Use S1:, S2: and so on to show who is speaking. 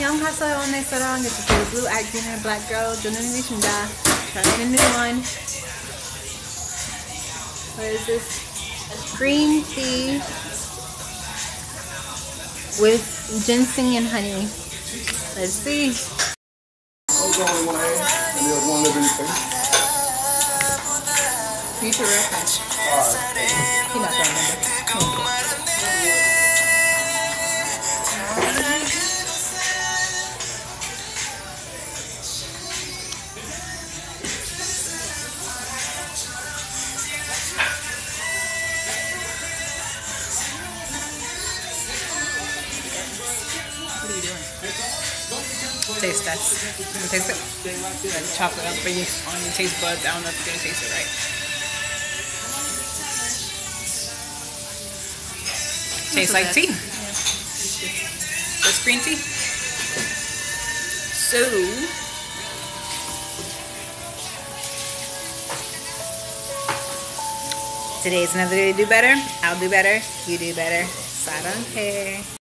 S1: 영화사 오늘처럼 it's the blue eyed dinner black girl 조는입니다. Trying a new one. What is this? Green tea with ginseng and honey. Let's see.
S2: Going one and there's one living thing.
S1: Future reference. He's not gonna remember. What are you doing? Taste test. Taste it. Like chocolate up for you on your taste buds. I don't know if you're gonna taste it right. Tastes like tea. Just green tea. So today's another day to do better. I'll do better. You do better. So I don't care.